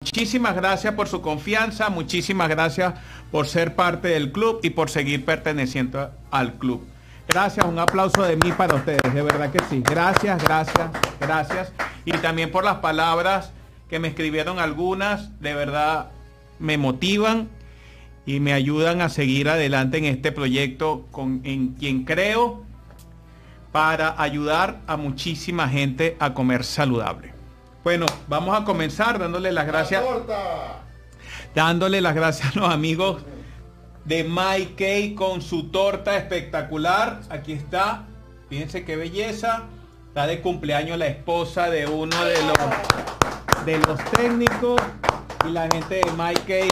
Muchísimas gracias por su confianza, muchísimas gracias por ser parte del club y por seguir perteneciendo al club. Gracias, un aplauso de mí para ustedes, de verdad que sí. Gracias, gracias, gracias. Y también por las palabras que me escribieron algunas, de verdad me motivan y me ayudan a seguir adelante en este proyecto en quien creo, para ayudar a muchísima gente a comer saludable. Bueno, vamos a comenzar dándole las gracias. Dándole las gracias a los amigos de Mike K con su torta espectacular. Aquí está. Fíjense qué belleza. Está de cumpleaños la esposa de uno de los técnicos. Y la gente de Mike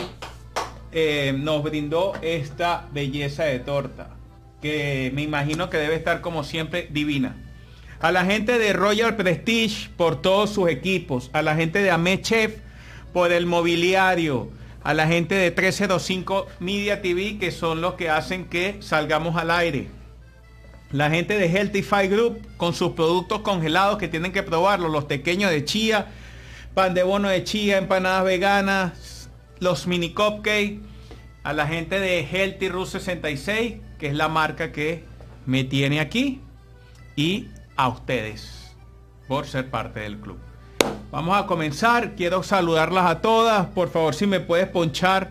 K nos brindó esta belleza de torta, que me imagino que debe estar como siempre divina. A la gente de Royal Prestige por todos sus equipos, a la gente de Amé Chef por el mobiliario, a la gente de 305 Media TV, que son los que hacen que salgamos al aire, la gente de Healthify Group con sus productos congelados que tienen que probarlos, los pequeños de chía, pan de bono de chía, empanadas veganas, los mini cupcakes, a la gente de Healthy Root 66, que es la marca que me tiene aquí, y a ustedes por ser parte del club. Vamos a comenzar. Quiero saludarlas a todas. Por favor, si me puedes ponchar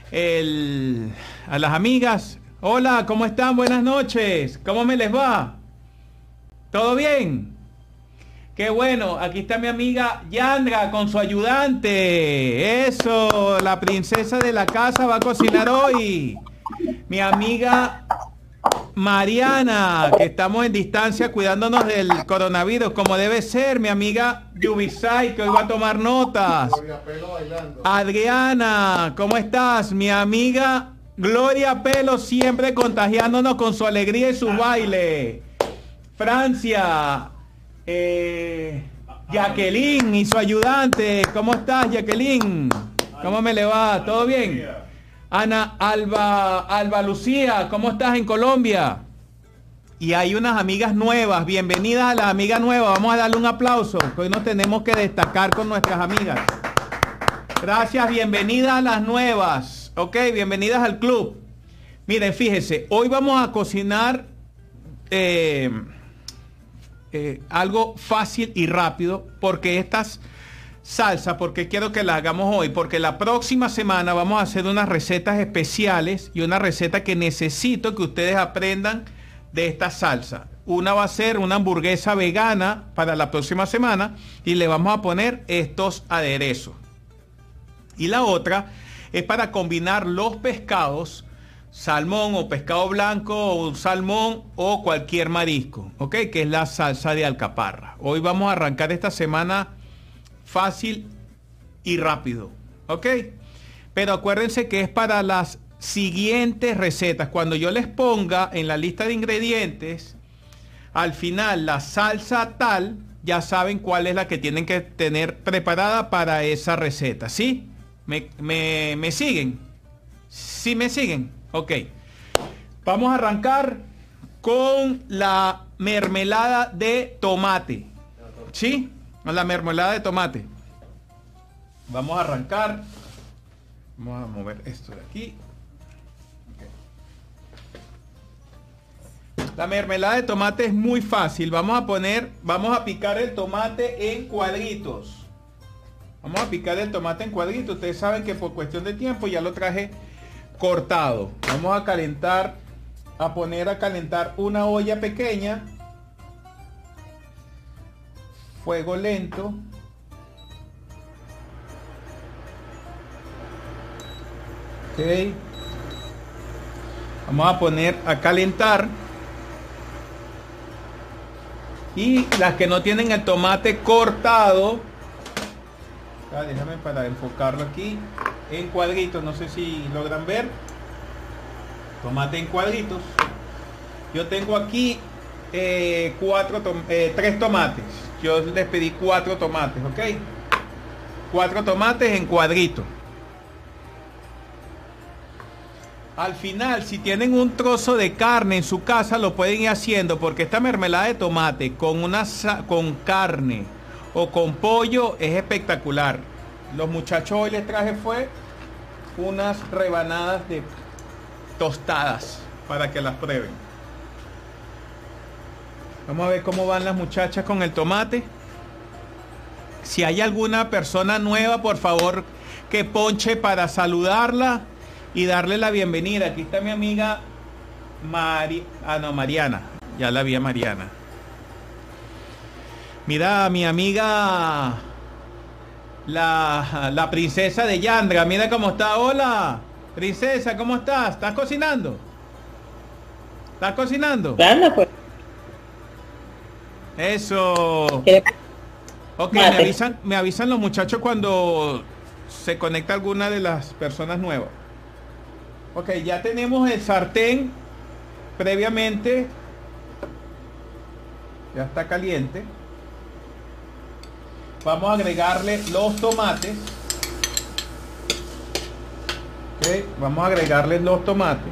a las amigas. Hola, ¿cómo están? Buenas noches. ¿Cómo me les va? ¿Todo bien? Qué bueno. Aquí está mi amiga Yandra con su ayudante. Eso, la princesa de la casa va a cocinar hoy. Mi amiga Mariana, que estamos en distancia cuidándonos del coronavirus como debe ser. Mi amiga Yubisay, que hoy va a tomar notas. Adriana, ¿cómo estás? Mi amiga Gloria Pelo, siempre contagiándonos con su alegría y su baile. Francia, Jacqueline y su ayudante. ¿Cómo estás, Jacqueline? ¿Cómo me le va? ¿Todo bien? Ana Alba Lucía, ¿cómo estás en Colombia? Y hay unas amigas nuevas. Bienvenidas a las amigas nuevas. Vamos a darle un aplauso. Hoy nos tenemos que destacar con nuestras amigas. Gracias, bienvenidas a las nuevas. Ok, bienvenidas al club. Miren, fíjense, hoy vamos a cocinar algo fácil y rápido, porque estas salsa, porque quiero que la hagamos hoy, porque la próxima semana vamos a hacer unas recetas especiales y una receta que necesito que ustedes aprendan de esta salsa. Una va a ser una hamburguesa vegana para la próxima semana y le vamos a poner estos aderezos. Y la otra es para combinar los pescados, salmón o pescado blanco o un salmón o cualquier marisco, ¿ok? Que es la salsa de alcaparra. Hoy vamos a arrancar esta semana fácil y rápido, ¿ok? Pero acuérdense que es para las siguientes recetas. Cuando yo les ponga en la lista de ingredientes, al final la salsa tal, ya saben cuál es la que tienen que tener preparada para esa receta, ¿sí? ¿Me siguen? ¿Sí me siguen? Ok. Vamos a arrancar con la mermelada de tomate, ¿sí? La mermelada de tomate. Vamos a arrancar. Vamos a mover esto de aquí. Okay. La mermelada de tomate es muy fácil. Vamos a picar el tomate en cuadritos. Vamos a picar el tomate en cuadritos. Ustedes saben que por cuestión de tiempo ya lo traje cortado. Vamos a poner a calentar una olla pequeña. Fuego lento. Ok. Vamos a poner a calentar. Y las que no tienen el tomate cortado, déjame para enfocarlo aquí, en cuadritos, no sé si logran ver. Tomate en cuadritos. Yo tengo aquí 3 tomates. Yo les pedí 4 tomates, ¿ok? 4 tomates en cuadrito. Al final, si tienen un trozo de carne en su casa, lo pueden ir haciendo, porque esta mermelada de tomate con carne o con pollo es espectacular. los muchachos hoy les traje fue unas rebanadas de tostadas para que las prueben. Vamos a ver cómo van las muchachas con el tomate. Si hay alguna persona nueva, por favor, que ponche para saludarla y darle la bienvenida. Aquí está mi amiga Mariana. Ya la vi a Mariana. Mira, mi amiga la princesa de Yandra. Mira cómo está. Hola, princesa, ¿cómo estás? ¿Estás cocinando? ¿Estás cocinando? Claro, pues. Eso. Ok, me avisan los muchachos cuando se conecta alguna de las personas nuevas. Ok, ya tenemos el sartén previamente. Ya está caliente. Vamos a agregarle los tomates. Ok, vamos a agregarle los tomates.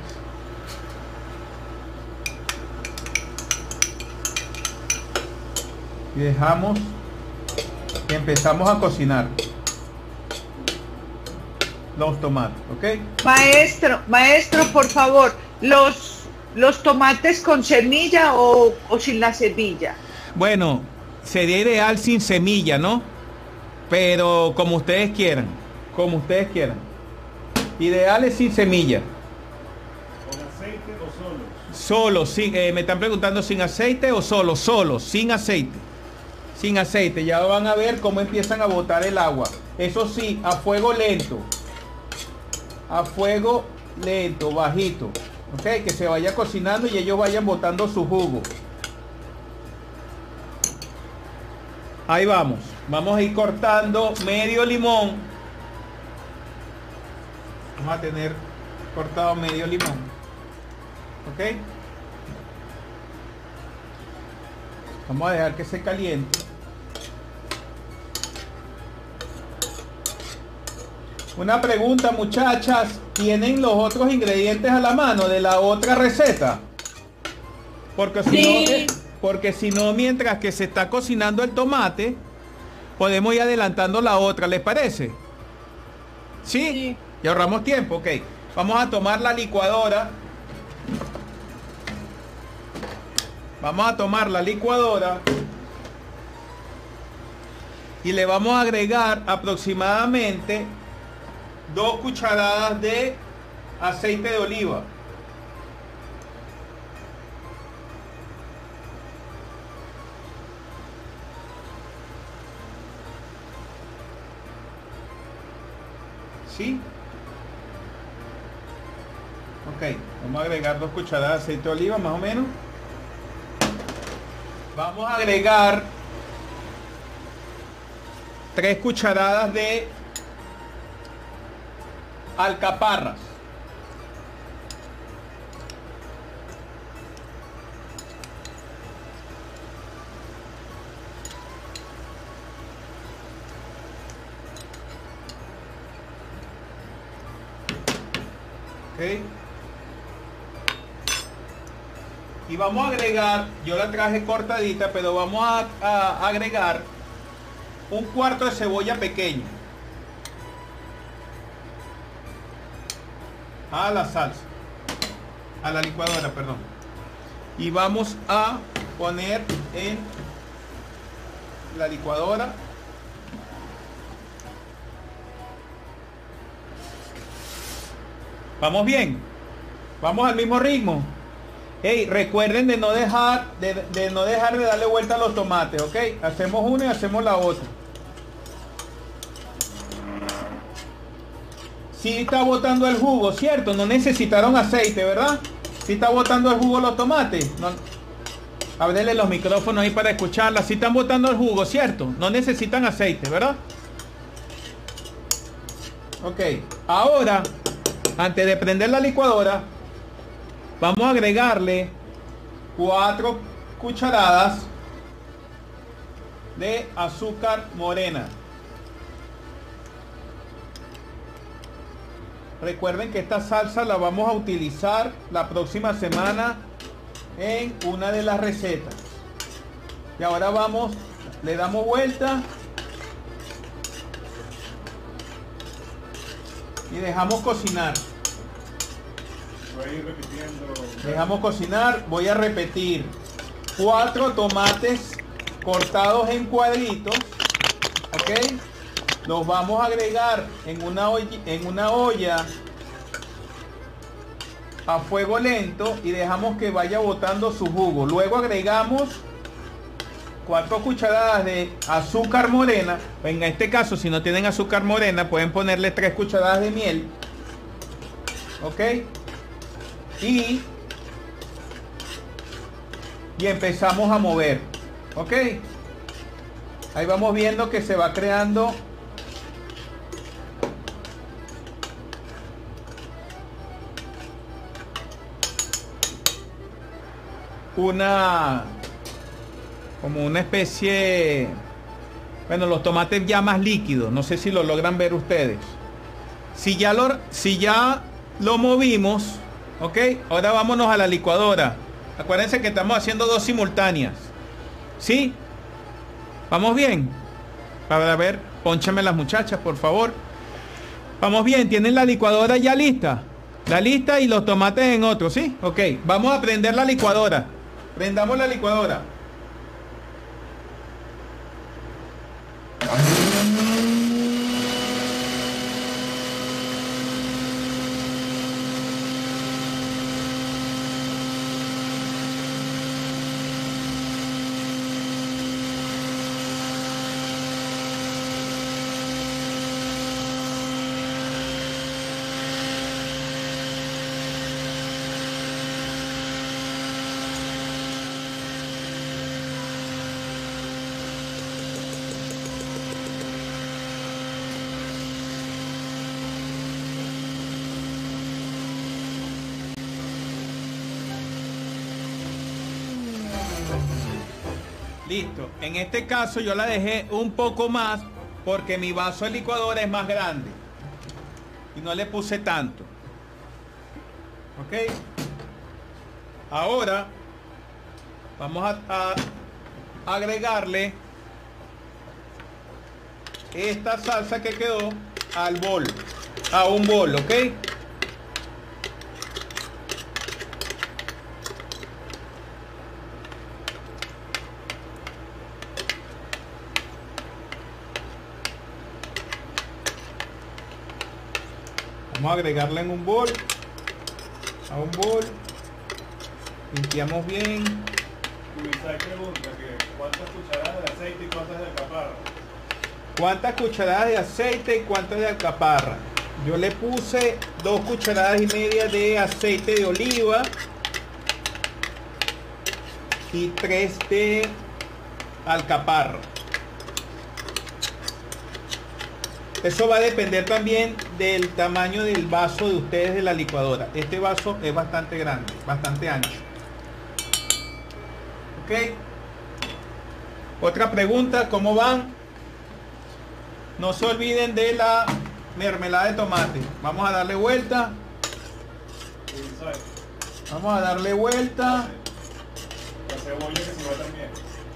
Y dejamos y empezamos a cocinar los tomates, ¿ok? Maestro, por favor, los tomates con semilla o sin la semilla. Bueno, sería ideal sin semilla, ¿no? Pero como ustedes quieran, Ideal es sin semilla. ¿Con aceite o solos? Solo, sí, me están preguntando sin aceite o solo, sin aceite. Sin aceite, ya van a ver cómo empiezan a botar el agua. Eso sí, a fuego lento. A fuego lento, bajito. Ok, que se vaya cocinando y ellos vayan botando su jugo. Ahí vamos. Vamos a ir cortando medio limón. Vamos a tener cortado medio limón. Ok. Vamos a dejar que se caliente. Una pregunta, muchachas. ¿Tienen los otros ingredientes a la mano de la otra receta? Porque si no, mientras que se está cocinando el tomate, podemos ir adelantando la otra, ¿les parece? ¿Sí? Sí. Y ahorramos tiempo, ok. Vamos a tomar la licuadora. Y le vamos a agregar aproximadamente 2 cucharadas de aceite de oliva. ¿Sí? Ok, vamos a agregar 2 cucharadas de aceite de oliva más o menos. Vamos a agregar 3 cucharadas de alcaparras. Ok. Y vamos a agregar, yo la traje cortadita, pero vamos a agregar 1/4 de cebolla pequeña a la salsa, a la licuadora, perdón. Y vamos a poner en la licuadora. Vamos bien, vamos al mismo ritmo. Hey, recuerden de no dejar de darle vuelta a los tomates, ¿ok? Hacemos una y hacemos la otra. Sí está botando el jugo, ¿cierto? No necesitaron aceite, ¿verdad? Sí está botando el jugo los tomates. No, ábrele los micrófonos ahí para escucharla. Sí están botando el jugo, ¿cierto? No necesitan aceite, ¿verdad? Ok, ahora, antes de prender la licuadora, vamos a agregarle 4 cucharadas de azúcar morena. Recuerden que esta salsa la vamos a utilizar la próxima semana en una de las recetas. Y ahora vamos, le damos vuelta y dejamos cocinar. Voy a ir repitiendo. Dejamos cocinar. Voy a repetir. 4 tomates cortados en cuadritos. ¿Ok? Los vamos a agregar en una olla a fuego lento y dejamos que vaya botando su jugo. Luego agregamos 4 cucharadas de azúcar morena. En este caso, si no tienen azúcar morena, pueden ponerle 3 cucharadas de miel. ¿Ok? Y empezamos a mover. ¿Ok? Ahí vamos viendo que se va creando como una especie, bueno, los tomates ya más líquidos. No sé si lo logran ver ustedes. Si ya lo movimos, ok, ahora vámonos a la licuadora. Acuérdense que estamos haciendo 2 simultáneas. ¿Sí? ¿Vamos bien? Para ver, pónchame las muchachas, por favor. ¿Vamos bien? ¿Tienen la licuadora ya lista? La lista y los tomates en otro, ¿sí? Ok, vamos a prender la licuadora. Prendamos la licuadora. Listo. En este caso yo la dejé un poco más porque mi vaso de licuadora es más grande y no le puse tanto. Ok. Ahora vamos a agregarle esta salsa que quedó al bol, a un bol, ok. Vamos a agregarla en un bol, a un bol, limpiamos bien. Isaac pregunta que ¿cuántas cucharadas de aceite y cuántas de alcaparra? ¿Cuántas cucharadas de aceite y cuántas de alcaparra? Yo le puse 2 cucharadas y media de aceite de oliva y 3 de alcaparra. Eso va a depender también del tamaño del vaso de ustedes de la licuadora. Este vaso es bastante grande, bastante ancho. Ok. Otra pregunta, ¿cómo van? No se olviden de la mermelada de tomate. Vamos a darle vuelta. Vamos a darle vuelta. La cebolla que se va también.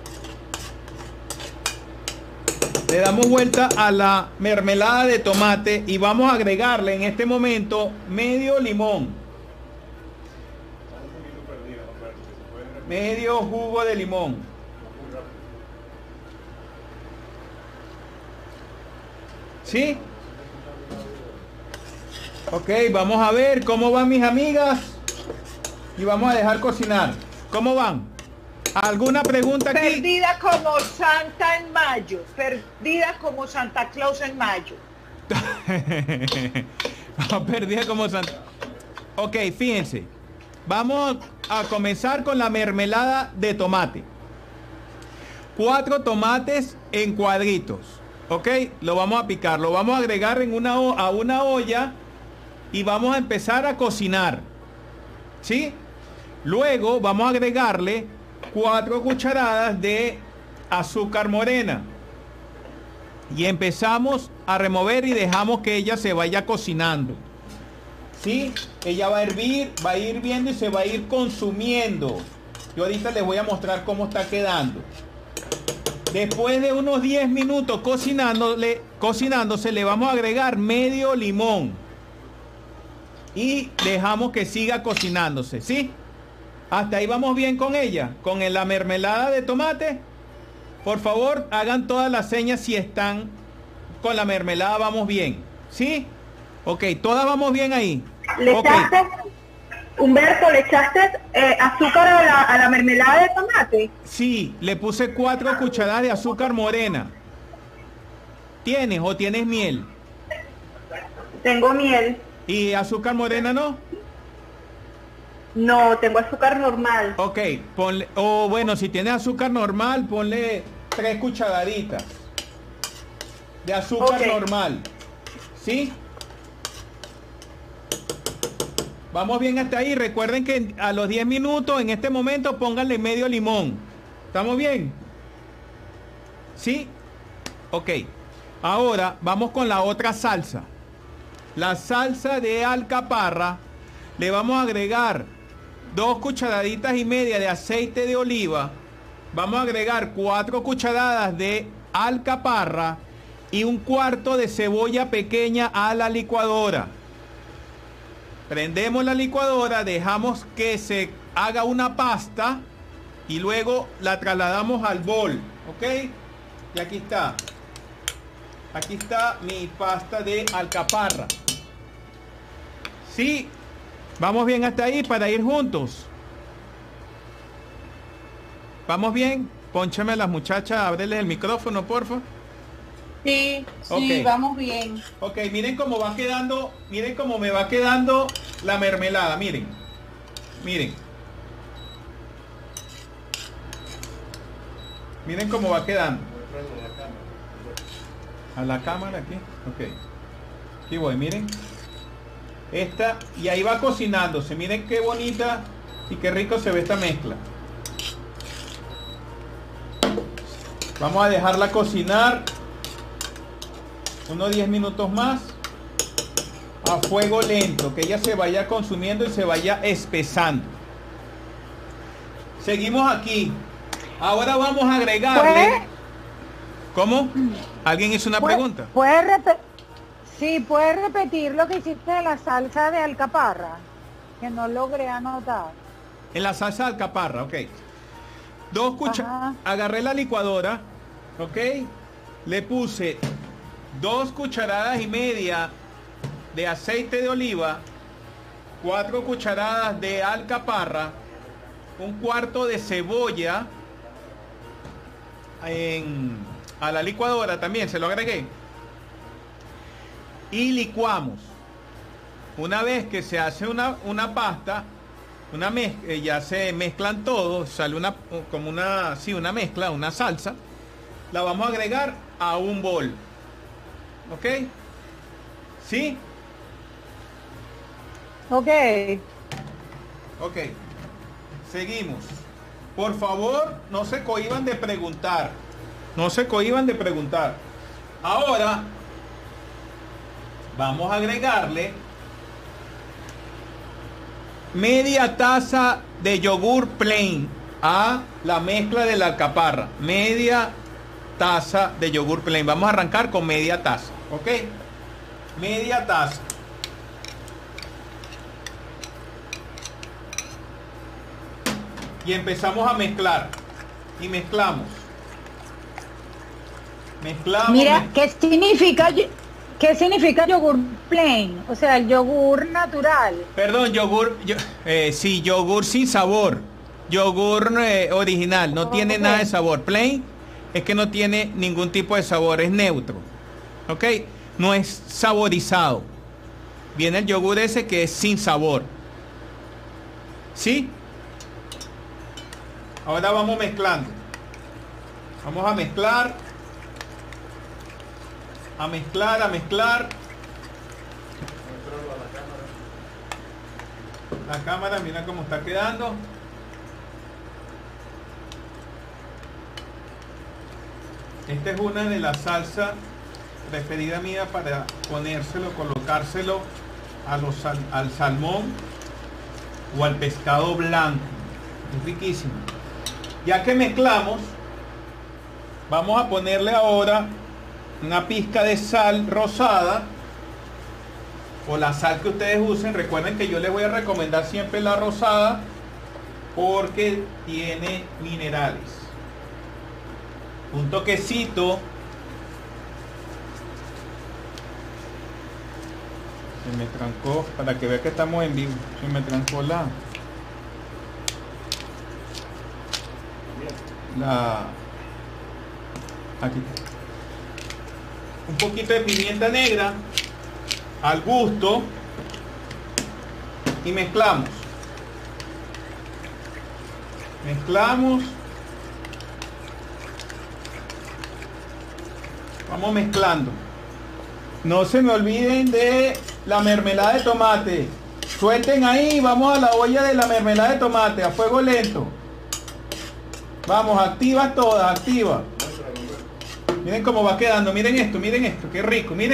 Le damos vuelta a la mermelada de tomate y vamos a agregarle en este momento medio limón. Medio jugo de limón. ¿Sí? Ok, vamos a ver cómo van mis amigas y vamos a dejar cocinar. ¿Cómo van? ¿Alguna pregunta aquí? Perdida como Santa en mayo. Perdida como Santa Claus en mayo. Perdida como Santa. Ok, fíjense. Vamos a comenzar con la mermelada de tomate. 4 tomates en cuadritos. Ok, lo vamos a picar. Lo vamos a agregar en una olla y vamos a empezar a cocinar. ¿Sí? Luego vamos a agregarle 4 cucharadas de azúcar morena y empezamos a remover y dejamos que ella se vaya cocinando. ¿Sí? Ella va a hervir, va a ir hirviendo y se va a ir consumiendo. Yo ahorita les voy a mostrar cómo está quedando. Después de unos 10 minutos cocinándose, le vamos a agregar medio limón. y dejamos que siga cocinándose, ¿sí? Hasta ahí vamos bien con ella, con la mermelada de tomate. Por favor, hagan todas las señas si están con la mermelada, vamos bien, ¿sí? Ok, todas vamos bien ahí. ¿Le Ok. echaste, Humberto, le echaste azúcar a la mermelada de tomate? Sí, le puse 4 cucharadas de azúcar morena. ¿Tienes o tienes miel? Tengo miel. ¿Y azúcar morena no? No, tengo azúcar normal. Ok, ponle, o bueno, si tienes azúcar normal, ponle 3 cucharaditas de azúcar Ok. normal. ¿Sí? Vamos bien hasta ahí. Recuerden que a los 10 minutos, en este momento, pónganle medio limón. ¿Estamos bien? ¿Sí? Ok. Ahora vamos con la otra salsa. La salsa de alcaparra. Le vamos a agregar 2 cucharaditas y media de aceite de oliva. Vamos a agregar 4 cucharadas de alcaparra y 1/4 de cebolla pequeña a la licuadora. Prendemos la licuadora, dejamos que se haga una pasta y luego la trasladamos al bol, ¿ok? Y aquí está. Aquí está mi pasta de alcaparra. Sí, vamos bien hasta ahí para ir juntos. ¿Vamos bien? Pónchame a las muchachas, ábreles el micrófono, porfa. Sí, sí, Ok. vamos bien. Ok, miren cómo va quedando, miren cómo me va quedando la mermelada, miren. Miren. Miren cómo va quedando. A la cámara aquí. Ok. Aquí voy, miren. Esta, y ahí va cocinándose. Miren qué bonita y qué rico se ve esta mezcla. Vamos a dejarla cocinar unos 10 minutos más a fuego lento, que ella se vaya consumiendo y se vaya espesando. Seguimos aquí. Ahora vamos a agregarle. ¿Puede? ¿Cómo? ¿Alguien hizo una pregunta? ¿Puedes repetir lo que hiciste de la salsa de alcaparra? Que no logré anotar. En la salsa de alcaparra, ok. Ajá. Agarré la licuadora, ok. Le puse 2 cucharadas y media de aceite de oliva, 4 cucharadas de alcaparra, 1/4 de cebolla a la licuadora también, se lo agregué. Y licuamos. Una vez que se hace una pasta, ya se mezclan todos, sale una mezcla, una salsa, la vamos a agregar a un bol. ¿Ok? ¿Sí? Ok. Ok. Seguimos. Por favor, no se cohíban de preguntar. No se cohíban de preguntar. Ahora, vamos a agregarle media taza de yogur plain a la mezcla de la alcaparra. Media taza de yogur plain. Vamos a arrancar con media taza. ¿Ok? Media taza. Y empezamos a mezclar. Y mezclamos. Mezclamos. Mira, ¿qué significa yogur plain? O sea, el yogur natural. Perdón, sí, yogur sin sabor. Yogur original, no tiene nada de sabor. Plain es que no tiene ningún tipo de sabor, es neutro. ¿Ok? No es saborizado. Viene el yogur ese que es sin sabor. ¿Sí? Ahora vamos mezclando. Vamos a mezclar. A mezclar, a mezclar. La cámara, mira cómo está quedando. Esta es una de las salsas preferidas mía para ponérselo, colocárselo al salmón o al pescado blanco. Es riquísimo. Ya que mezclamos, vamos a ponerle ahora una pizca de sal rosada o la sal que ustedes usen. Recuerden que yo les voy a recomendar siempre la rosada porque tiene minerales. Un toquecito. Se me trancó, para que vea que estamos en vivo. Se me trancó aquí está. Un poquito de pimienta negra al gusto y mezclamos. Vamos mezclando. No se me olviden de la mermelada de tomate. Suelten ahí, vamos a la olla de la mermelada de tomate a fuego lento. Vamos, activa todas, activa. Miren cómo va quedando, miren esto, qué rico. Miren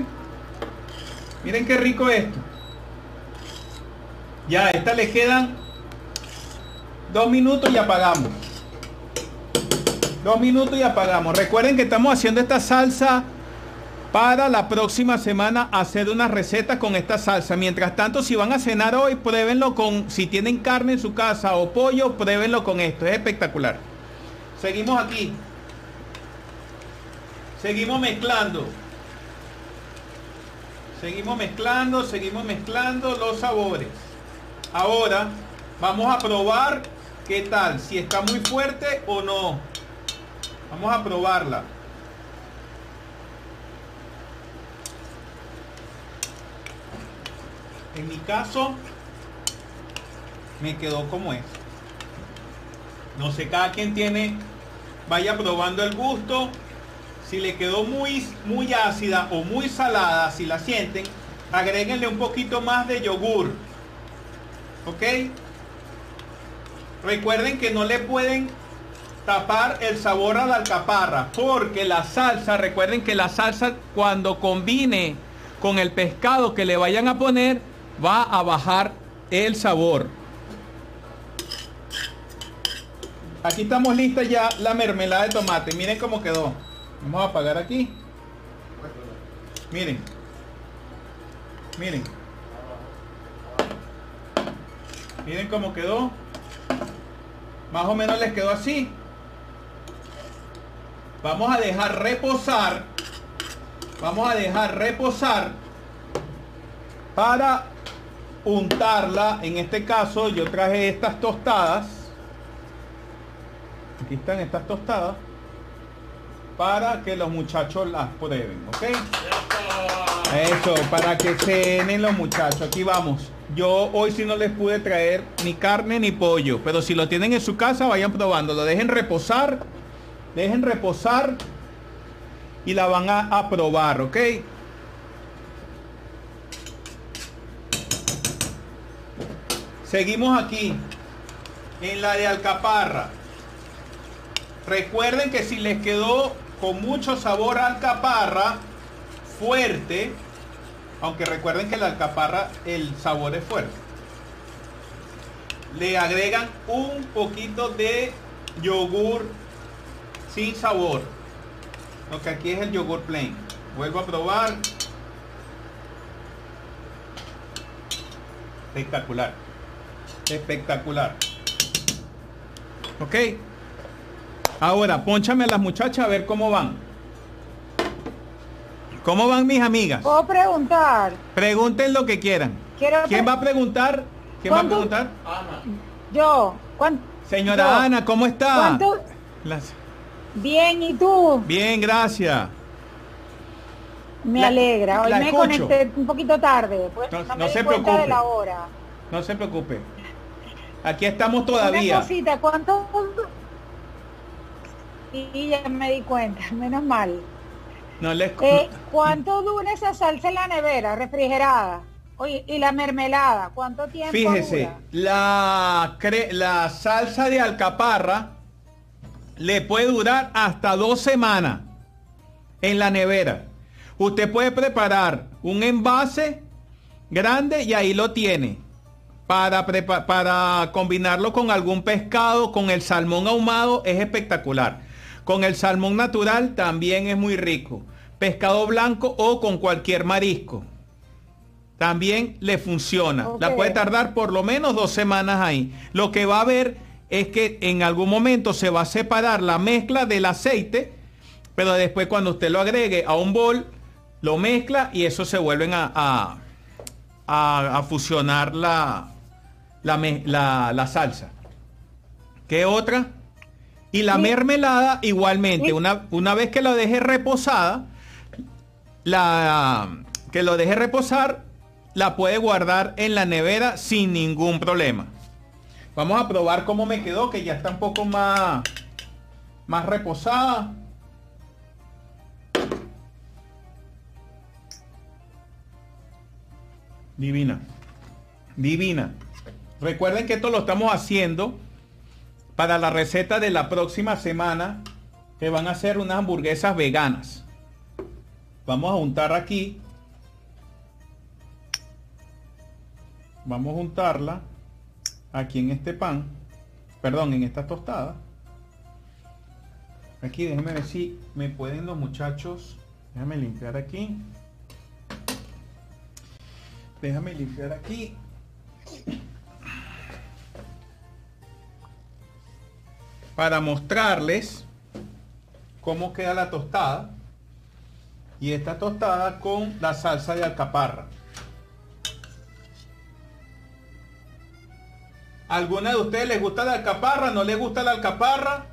qué rico esto. Ya, a esta le quedan 2 minutos y apagamos. 2 minutos y apagamos. Recuerden que estamos haciendo esta salsa para la próxima semana, hacer una receta con esta salsa. Mientras tanto, si van a cenar hoy, pruébenlo con, si tienen carne en su casa o pollo, pruébenlo con esto, es espectacular. Seguimos aquí. Seguimos mezclando los sabores. Ahora vamos a probar qué tal, si está muy fuerte o no. Vamos a probarla. En mi caso me quedó como es. No sé, cada quien vaya probando el gusto. Si le quedó muy ácida o muy salada, si la sienten, agréguenle un poquito más de yogur. ¿Ok? Recuerden que no le pueden tapar el sabor a la alcaparra, porque la salsa, recuerden que la salsa cuando combine con el pescado que le vayan a poner, va a bajar el sabor. Aquí estamos listas ya la mermelada de tomate. Miren cómo quedó. Vamos a apagar aquí. Miren. Miren cómo quedó. Más o menos les quedó así. Vamos a dejar reposar. Para untarla. En este caso yo traje estas tostadas. Aquí están estas tostadas. Para que los muchachos las prueben, ¿ok? Eso, para que cenen los muchachos. Aquí vamos. Yo hoy sí no les pude traer ni carne ni pollo, pero si lo tienen en su casa, vayan probándolo. Dejen reposar y la van a probar, ¿ok? Seguimos aquí en la de alcaparra. Recuerden que si les quedó con mucho sabor a alcaparra fuerte, aunque recuerden que la alcaparra el sabor es fuerte, le agregan un poquito de yogur sin sabor. Lo que aquí es el yogur plain. Vuelvo a probar. Espectacular. Ok. Ahora, pónchame a las muchachas a ver cómo van. ¿Cómo van mis amigas? ¿Puedo preguntar? Pregunten lo que quieran. ¿Quién va a preguntar? Ana. Yo. Señora Ana, ¿cómo está? Bien, ¿y tú? Bien, gracias. Me alegra. Hoy me escucho. conecté un poquito tarde. Pues No se di cuenta preocupe. de la hora. No se preocupe. Aquí estamos todavía. Una cosita, ¿cuánto? Y ya me di cuenta, menos mal. ¿Cuánto dura esa salsa en la nevera, refrigerada? Oye, y la mermelada, ¿cuánto tiempo Fíjese, dura? la salsa de alcaparra le puede durar hasta 2 semanas en la nevera. Usted puede preparar un envase grande y ahí lo tiene para combinarlo con algún pescado. Con el salmón ahumado es espectacular. Con el salmón natural también es muy rico. Pescado blanco o con cualquier marisco. también le funciona. Ok. La puede tardar por lo menos 2 semanas ahí. Lo que va a ver es que en algún momento se va a separar la mezcla del aceite, pero después cuando usted lo agregue a un bol, lo mezcla y eso se vuelven a fusionar la salsa. ¿Qué otra? Y la mermelada igualmente, una vez que lo deje reposada, que lo deje reposar, la puede guardar en la nevera sin ningún problema. Vamos a probar cómo me quedó, que ya está un poco más reposada. Divina. Divina. Recuerden que esto lo estamos haciendo para la receta de la próxima semana, que van a ser unas hamburguesas veganas. Vamos a juntar aquí. Vamos a juntarla aquí en este pan. Perdón, en esta tostada. Aquí, déjenme ver si me pueden los muchachos. Déjame limpiar aquí. Déjame limpiar aquí. Para mostrarles cómo queda la tostada. Y esta tostada con la salsa de alcaparra. ¿Alguna de ustedes les gusta la alcaparra? ¿No les gusta la alcaparra?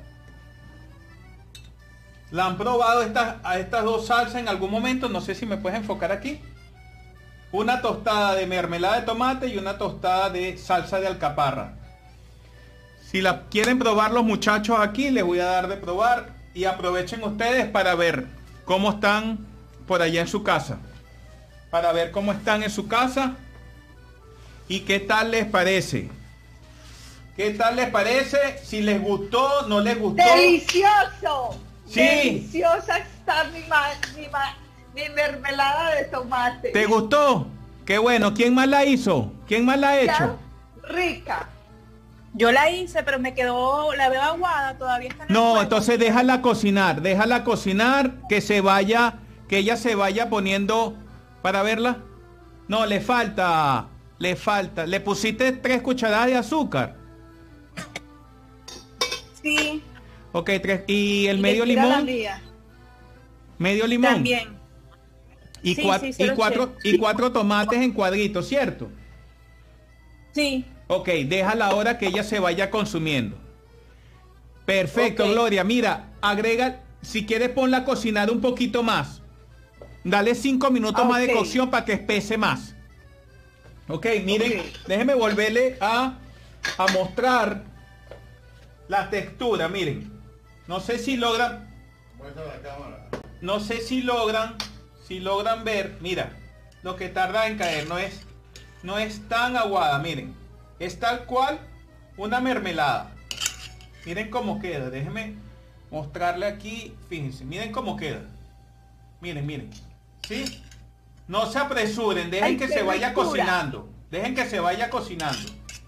¿La han probado a estas dos salsas en algún momento? No sé si me puedes enfocar aquí. Una tostada de mermelada de tomate y una tostada de salsa de alcaparra. Si la quieren probar los muchachos aquí, les voy a dar de probar. Y aprovechen ustedes para ver cómo están por allá en su casa. Para ver cómo están en su casa. Y qué tal les parece. ¿Qué tal les parece? Si les gustó, no les gustó. ¡Delicioso! Sí. Deliciosa está mi mermelada de tomate. ¿Te gustó? Qué bueno. ¿Quién más la hizo? ¿Quién más la ha hecho? Rica. Yo la hice, pero me quedó, la veo aguada, todavía está en el No, fuego. entonces déjala cocinar, que ella se vaya poniendo para verla. No, le falta. Le pusiste 3 cucharadas de azúcar. Sí, Ok, 3. Y el y medio le tira la limón. mía. Medio limón. También. Y, Sí, cuatro, sí, se y, lo cuatro, eché. y 4 tomates en cuadritos, ¿cierto? Sí. Ok, déjala ahora que ella se vaya consumiendo. Perfecto, Ok. Gloria. Mira, agrega, si quieres ponla a cocinar un poquito más. Dale 5 minutos más de Ok. cocción para que espese más. Ok, miren, Ok. déjenme volverle a mostrar la textura, miren. No sé si logran, Muestra la cámara. no sé si logran ver, mira, lo que tarda en caer no es tan aguada, miren. Es tal cual una mermelada. Miren cómo queda, déjenme mostrarle aquí, fíjense, miren cómo queda. Miren, ¿sí? No se apresuren, dejen Ay, que qué se vaya ricura. cocinando. Dejen que se vaya cocinando.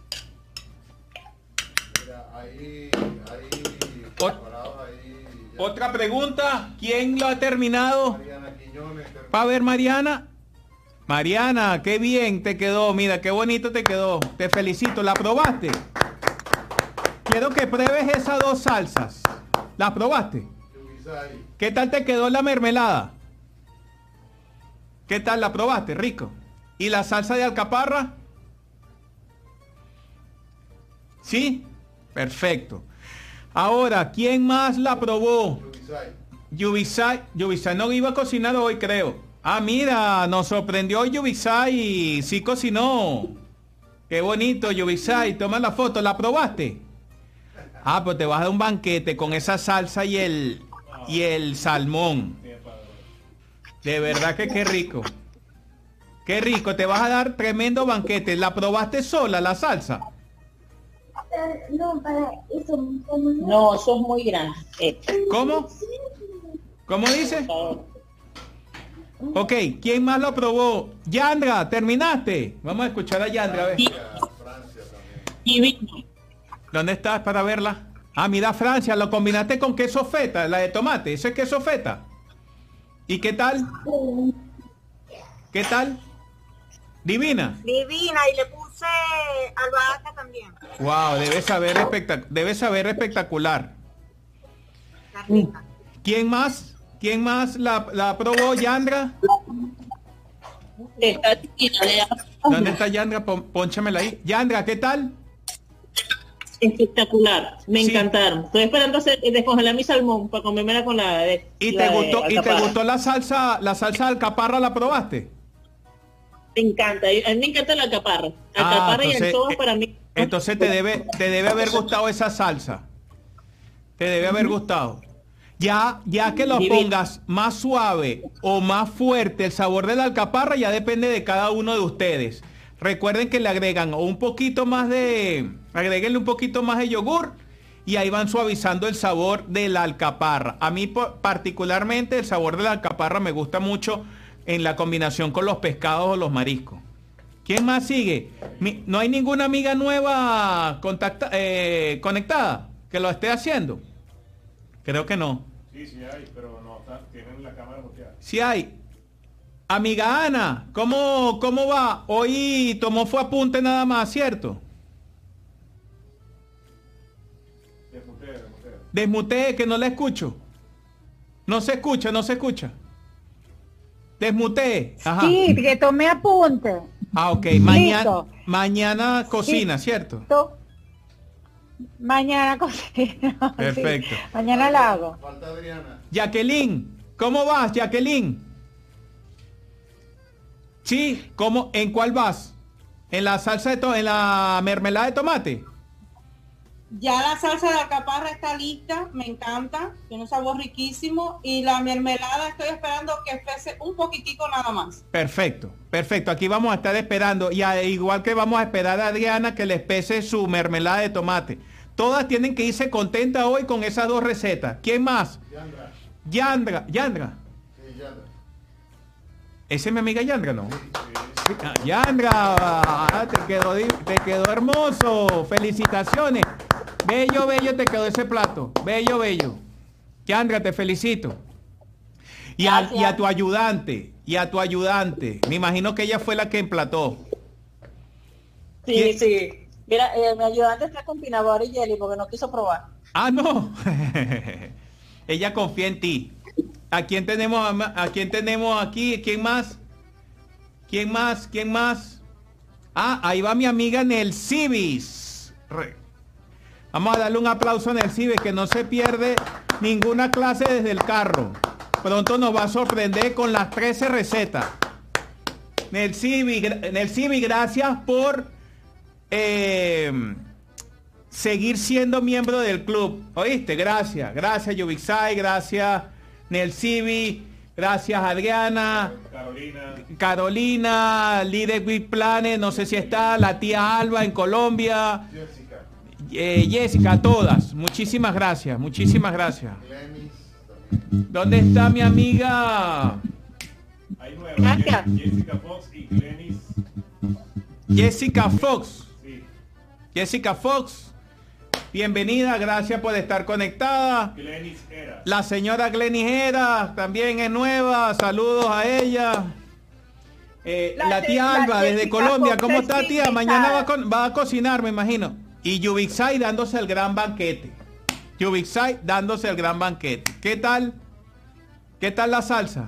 Mira, ahí Ot- ahí. Otra pregunta, ¿quién lo ha terminado? Mariana Quiñones. Para ver, Mariana. Mariana, qué bien te quedó, mira, qué bonito te quedó. Te felicito, ¿la probaste? Quiero que pruebes esas 2 salsas. ¿Las probaste? Yubisay. ¿Qué tal te quedó la mermelada? ¿Qué tal la probaste? Rico. ¿Y la salsa de alcaparra? ¿Sí? Perfecto. Ahora, ¿quién más la probó? Yubisay no iba a cocinar hoy, creo. Ah, mira, nos sorprendió Yubisay. Sí cocinó. Qué bonito, Yubisay. Toma la foto. ¿La probaste? Ah, pues te vas a dar un banquete con esa salsa y el salmón. De verdad que qué rico. Qué rico. Te vas a dar tremendo banquete. ¿La probaste sola, la salsa? No, para eso. No, eso es muy grande. ¿Cómo? ¿Cómo dice? Ok, ¿quién más lo probó? Yandra, ¿terminaste? Vamos a escuchar a Yandra. A ver. Divino. ¿Dónde estás para verla? Ah, mira, Francia, lo combinaste con queso feta, la de tomate. ¿Eso es queso feta? ¿Y qué tal? ¿Qué tal? Divina. Divina, y le puse albahaca también. Wow, debe saber espectacular. Está rica. ¿Quién más? ¿Quién más la probó, Yandra? Está chiquita, ¿Dónde está Yandra? Pónchamela ahí. Yandra, ¿qué tal? espectacular. Me Sí. encantaron. Estoy esperando descongelar mi salmón para comérmela con la de ¿Y la te de gustó alcaparra. la salsa de alcaparra? ¿La probaste? Me encanta. A mí me encanta la alcaparra. Alcaparra y el soba para mí. Entonces te debe haber gustado esa salsa. Te debe haber gustado. Ya que lo Divino. pongas más suave o más fuerte el sabor de la alcaparra ya depende de cada uno de ustedes. Recuerden que le agregan agréguenle un poquito más de yogur y ahí van suavizando el sabor de la alcaparra. A mí particularmente el sabor de la alcaparra me gusta mucho en la combinación con los pescados o los mariscos. ¿Quién más sigue? ¿No hay ninguna amiga nueva conectada que lo esté haciendo? Creo que no. Sí, sí hay, pero no, tienen la cámara muteada. Sí hay. Amiga Ana, ¿cómo va? Hoy fue apunte nada más, ¿cierto? Desmutea. Desmutee, que no la escucho. No se escucha. Desmutee. Ajá. Sí, que tomé apunte. Ah, ok. Listo. Mañana cocina, ¿cierto? Mañana cocino. Perfecto. Sí, mañana la hago. Falta Adriana. Jacqueline, ¿cómo vas, Jacqueline? Sí, ¿en cuál vas? ¿En la en la mermelada de tomate? Ya la salsa de alcaparra está lista, me encanta, tiene un sabor riquísimo y la mermelada estoy esperando que espese un poquitico nada más. Perfecto. Aquí vamos a estar esperando. Y igual que vamos a esperar a Adriana que les pese su mermelada de tomate. Todas tienen que irse contentas hoy con esas dos recetas. ¿Quién más? Yandra. Sí, Yandra. ¿Esa es mi amiga Yandra, no? Yandra, te quedó hermoso. Felicitaciones. Bello te quedó ese plato. Bello. Yandra, te felicito. Y a tu ayudante. Me imagino que ella fue la que emplató. Sí. Mira, mi ayudante está con pinabor y jelly porque no quiso probar. Ah, no. Ella confía en ti. ¿A quién tenemos aquí? ¿Quién más? Ah, ahí va mi amiga Nelcibis. Vamos a darle un aplauso a Nelcibis, que no se pierde ninguna clase desde el carro. Pronto nos va a sorprender con las 13 recetas. Nelcibis, gracias por seguir siendo miembro del club. ¿Oíste? Gracias Yubixay, gracias Nelcibis, gracias Adriana, Carolina, Líder Big Planet, no sé si está, la tía Alba en Colombia, Jessica, a todas, muchísimas gracias. ¿Dónde está mi amiga? Hay nueva. Gracias. Jessica Fox y Glenis. Jessica Fox. Sí. Jessica Fox, bienvenida, gracias por estar conectada. Glenis Era. La señora Glenis Era también es nueva, saludos a ella. La tía Alba desde Jessica Colombia, Fox ¿cómo es está, tía? invitada. Mañana va a cocinar, me imagino. Y Yubixay dándose el gran banquete. ¿Qué tal la salsa?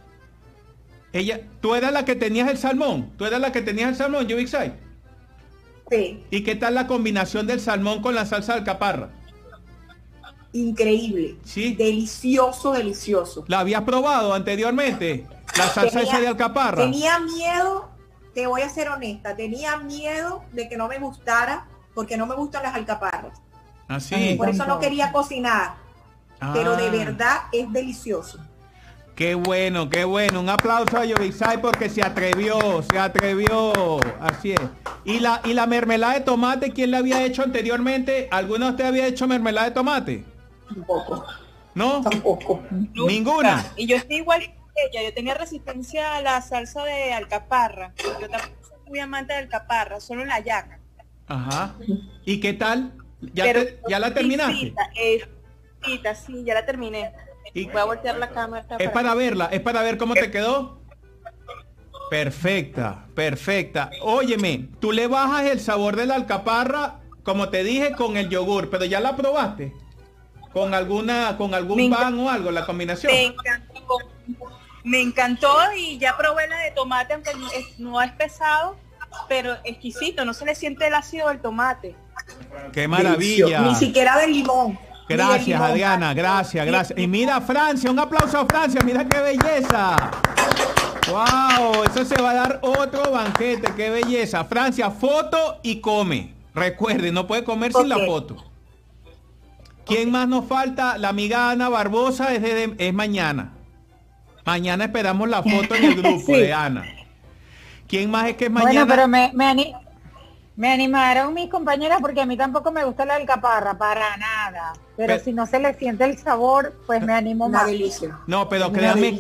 ¿Tú eras la que tenías el salmón? Yubixay? Sí, ¿Y qué tal la combinación del salmón con la salsa de alcaparra? increíble. Sí. Delicioso. ¿La habías probado anteriormente? La salsa esa de alcaparra. Tenía miedo, te voy a ser honesta, tenía miedo de que no me gustara porque no me gustan las alcaparras. Así. Por eso no quería cocinar. Pero de verdad es delicioso. Qué bueno. Un aplauso a Yobixay porque se atrevió. Así es. ¿Y la mermelada de tomate, quién la había hecho anteriormente? ¿Alguno de ustedes había hecho mermelada de tomate? Tampoco. ¿No? Tampoco. Ninguna. Y yo estoy igual que ella, yo tenía resistencia a la salsa de alcaparra. Yo tampoco soy muy amante de alcaparra, solo la yaca. Ajá. ¿Y qué tal? Pero ¿Ya la terminaste? Sí, ya la terminé. Y- Voy a voltear la cámara. Es para ver cómo te quedó. Perfecta, perfecta. Óyeme, tú le bajas el sabor de la alcaparra, como te dije, con el yogur, pero ya la probaste. Con algún pan o algo, la combinación. Me encantó y ya probé la de tomate, aunque no es pesado, pero exquisito, no se le siente el ácido del tomate. ¡Qué maravilla! Ni siquiera del limón. Gracias, Adriana, gracias. Y mira Francia, un aplauso a Francia, mira qué belleza. ¡Wow! Eso se va a dar otro banquete, qué belleza. Francia, foto y come. Recuerde, no puede comer sin la foto. ¿Quién más nos falta? La amiga Ana Barbosa es mañana. Mañana esperamos la foto en el grupo de Ana. ¿Quién más es que es mañana? Bueno, pero me animaron mis compañeras porque a mí tampoco me gusta la alcaparra, para nada. Pero si no se le siente el sabor, pues me animo más. Delicia. No, pero créame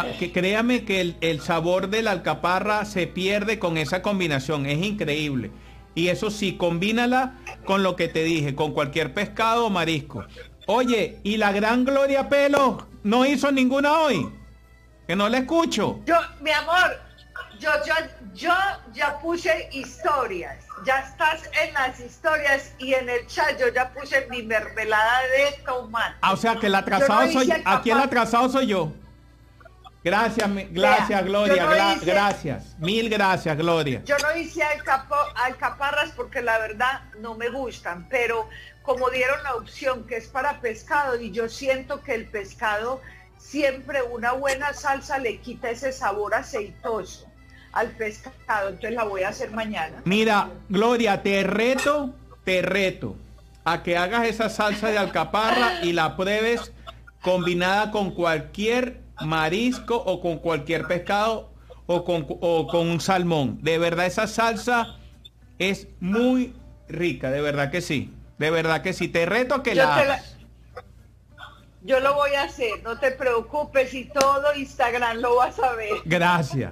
que el sabor de la alcaparra se pierde con esa combinación. Es increíble. Y eso sí, combínala con lo que te dije, con cualquier pescado o marisco. Oye, ¿y la gran Gloria Pelo no hizo ninguna hoy? Que no la escucho. Mi amor, yo ya puse historias. Ya estás en las historias y en el chat yo ya puse mi mermelada de tomate. O sea que el atrasado aquí el atrasado soy yo. Gracias, Gloria, gracias. Mil gracias, Gloria. Yo no hice alcaparras porque la verdad no me gustan, pero como dieron la opción que es para pescado y yo siento que el pescado siempre una buena salsa le quita ese sabor aceitoso al pescado, entonces la voy a hacer mañana. Mira, Gloria, te reto a que hagas esa salsa de alcaparra y la pruebes combinada con cualquier marisco o con cualquier pescado o con un salmón. De verdad esa salsa es muy rica, de verdad que sí. De verdad que sí, te reto a que la hagas. Yo lo voy a hacer, no te preocupes y todo Instagram lo vas a ver. Gracias.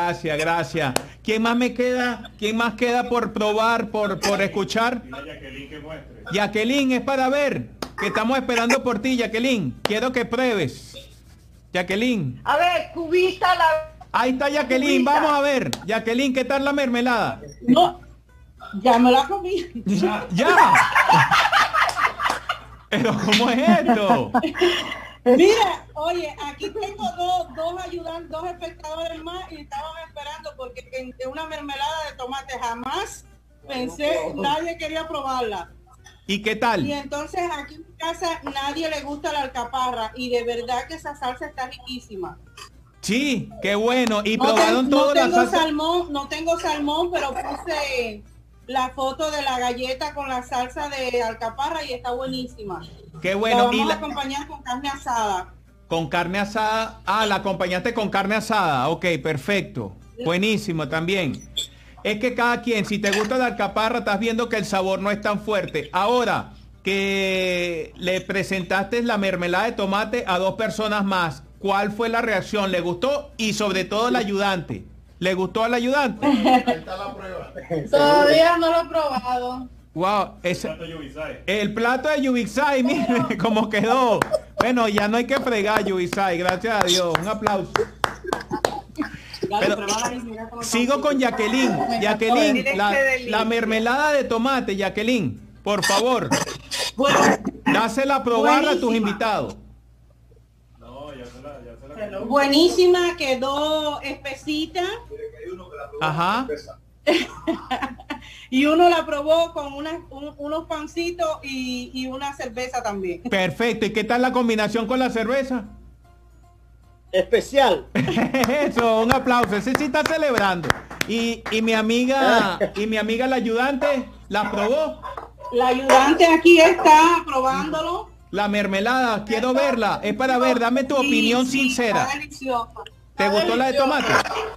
¿Quién más queda por probar, por escuchar? Jacqueline que muestre. Jacqueline, es para ver, que estamos esperando por ti, Jacqueline. Quiero que pruebes. Jacqueline. A ver, cubita la... Ahí está Jacqueline, vamos a ver. Jacqueline, ¿qué tal la mermelada? No, ya me la comí. ¡Ya! Pero ¿cómo es esto? Mira, oye, aquí tengo dos espectadores más y estaban esperando porque en una mermelada de tomate jamás pensé, nadie quería probarla. ¿Y qué tal? Y entonces aquí en mi casa nadie le gusta la alcaparra y de verdad que esa salsa está riquísima. Sí, qué bueno. Y probaron todo la salsa. No tengo salmón, pero puse la foto de la galleta con la salsa de alcaparra y está buenísima. Qué bueno. La vamos a acompañar con carne asada. Con carne asada. Ah, la acompañaste con carne asada. Ok, perfecto. Buenísimo también. Es que cada quien, si te gusta la alcaparra, estás viendo que el sabor no es tan fuerte. Ahora que le presentaste la mermelada de tomate a 2 personas más, ¿cuál fue la reacción? ¿Le gustó? Y sobre todo el ayudante. ¿Le gustó al ayudante? Ahí está la prueba. Todavía no lo he probado. Wow, el plato de Yubixay, mire cómo quedó. Bueno, ya no hay que fregar, Yubixay, gracias a Dios. Un aplauso. Pero, sigo con Jacqueline. Jacqueline, la mermelada de tomate, Jacqueline, por favor. Dásela a probar a tus invitados. Buenísima, quedó espesita. Ajá. Y uno la probó con unos pancitos y una cerveza también. Perfecto. ¿Y qué tal la combinación con la cerveza? Especial. Eso, un aplauso. Ese sí está celebrando. Y mi amiga la ayudante, ¿la probó? La ayudante aquí está probándolo. La mermelada, quiero verla. Es para ver, dame tu opinión sincera. ¿Te gustó la de tomate?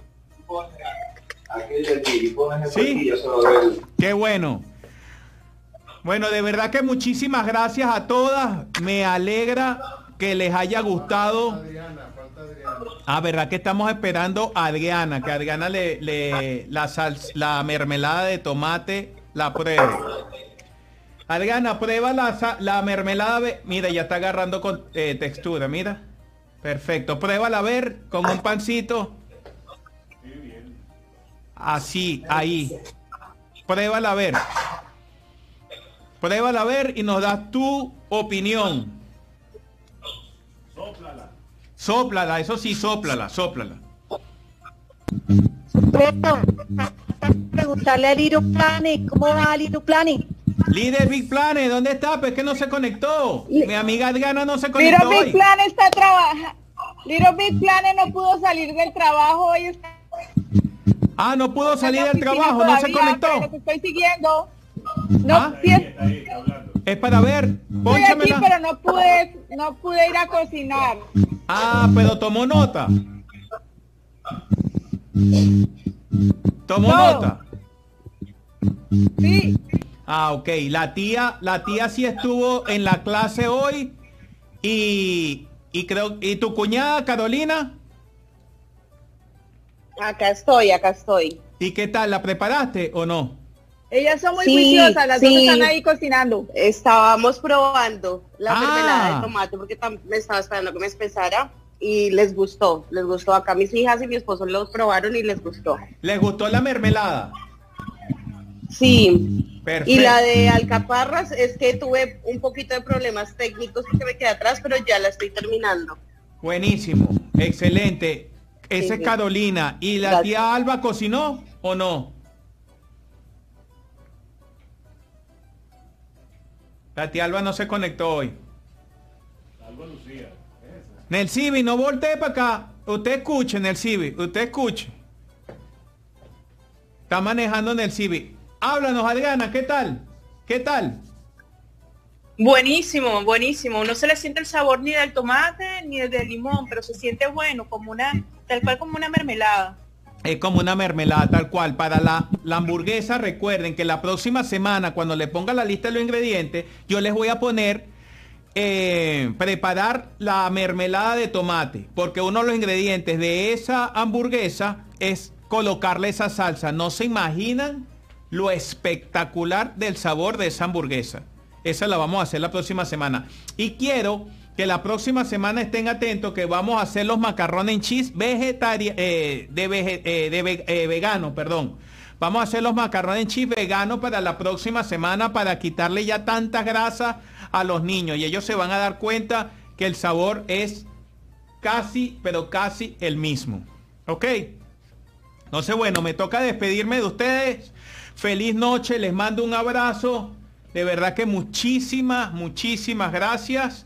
Sí. Qué bueno. Bueno, de verdad que muchísimas gracias a todas. Me alegra que les haya gustado. Ah, verdad que estamos esperando a Adriana, que Adriana la mermelada de tomate la pruebe. Adriana, prueba la mermelada. Mira, ya está agarrando con textura, mira. Perfecto. Pruébala a ver con un pancito. Así, ahí. Pruébala a ver. Pruébala a ver y nos das tu opinión. Sóplala. Sóplala, eso sí, sóplala. Preguntarle a Little Planet, ¿cómo va Little Planet? Líder Big Planet, ¿dónde está? Pues que no se conectó. Mi amiga Adriana no se conectó Little hoy. Big Planet está trabajando. Little Big Planet no pudo salir del trabajo hoy. Ah, no pudo salir del trabajo, no se conectó. Pero te estoy siguiendo. No, ¿Ah? sí Está ahí, está hablando. Es para ver, estoy aquí, pónchamela. pero no pude ir a cocinar. Ah, pero tomó nota. Tomó No. nota. Sí. Ah, ok. La tía sí estuvo en la clase hoy y creo, ¿y tu cuñada Carolina? Acá estoy. ¿Y qué tal? ¿La preparaste o no? Ellas son muy Sí, juiciosas, las dos sí. están ahí cocinando. Estábamos probando la Ah. mermelada de tomate porque me estaba esperando que me espesara y les gustó. Acá mis hijas y mi esposo los probaron y les gustó. ¿Les gustó la mermelada? Sí. Perfecto. Y la de alcaparras es que tuve un poquito de problemas técnicos porque me quedé atrás, pero ya la estoy terminando. Buenísimo, excelente. Esa es Sí. Carolina. ¿Y la Gracias. tía Alba cocinó o no? La tía Alba no se conectó hoy. Algo Lucía. Esa. Nelcibi, no voltee para acá. Usted escuche, Nelcibi, usted escuche. Está manejando Nelcibi. Háblanos, Adriana, ¿qué tal? ¿Qué tal? Buenísimo. No se le siente el sabor ni del tomate ni del limón, pero se siente bueno, tal cual como una mermelada. Es como una mermelada, tal cual. Para la hamburguesa, recuerden que la próxima semana, cuando le ponga la lista de los ingredientes, yo les voy a poner preparar la mermelada de tomate, porque uno de los ingredientes de esa hamburguesa es colocarle esa salsa. No se imaginan lo espectacular del sabor de esa hamburguesa. Esa la vamos a hacer la próxima semana. Y quiero que la próxima semana estén atentos que vamos a hacer los macarrones en cheese vegano, perdón. Vamos a hacer los macarrones en cheese veganos para la próxima semana para quitarle ya tanta grasa a los niños. Y ellos se van a dar cuenta que el sabor es casi, pero casi el mismo. ¿Ok? Entonces, bueno, me toca despedirme de ustedes. Feliz noche, les mando un abrazo. De verdad que muchísimas gracias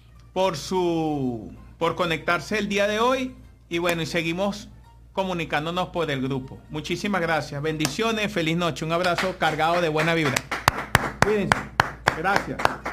por conectarse el día de hoy. Y bueno, y seguimos comunicándonos por el grupo. Muchísimas gracias. Bendiciones, feliz noche. Un abrazo cargado de buena vibra. Cuídense. Gracias.